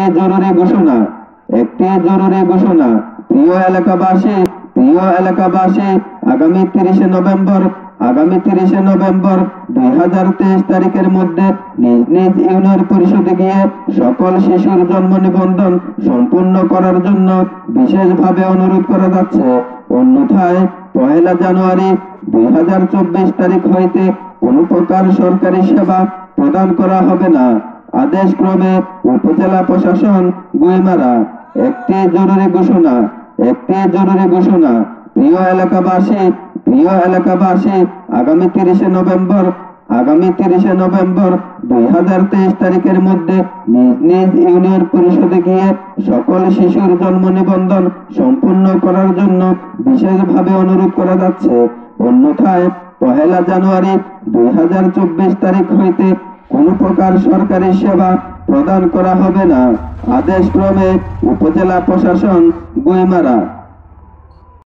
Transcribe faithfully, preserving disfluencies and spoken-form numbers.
জরুরি ঘোষণা একটি জরুরি ঘোষণা প্রিয় এলাকাবাসী প্রিয় এলাকাবাসী আগামী তিরিশে নভেম্বর আগামী তিরিশে নভেম্বর দুই হাজার তেইশ তারিখের মধ্যে নিজ নিজ ইউনিয়ন পরিষদে গিয়ে সকল শিশুর জন্ম নিবন্ধন সম্পূর্ণ করার জন্য বিশেষভাবে অনুরোধ করা যাচ্ছে। অন্যথায় পহেলা জানুয়ারি দুই হাজার চব্বিশ তারিখ হইতে কোনো প্রকার সরকারি সেবা প্রদান করা হবে না। আদেশ ক্রমে উপজেলা প্রশাসন গুইমারা। একটি জরুরি ঘোষণা একটি জরুরি ঘোষণা প্রিয় এলাকাবাসী প্রিয় এলাকাবাসী আগামী তিরিশে নভেম্বর আগামী তিরিশে নভেম্বর দুই হাজার তেইশ তারিখের মধ্যে নিজ নিজ ইউনিয়ন পরিষদে গিয়ে সকল শিশুর জন্ম নিবন্ধন সম্পূর্ণ করার জন্য বিশেষভাবে অনুরোধ করা যাচ্ছে। অন্যথায় পহেলা জানুয়ারি দুই হাজার চব্বিশ তারিখ হইতে কোনো প্রকার সরকারি সেবা প্রদান করা হবে না। আদেশ ক্রমে উপজেলা প্রশাসন গুইমারা।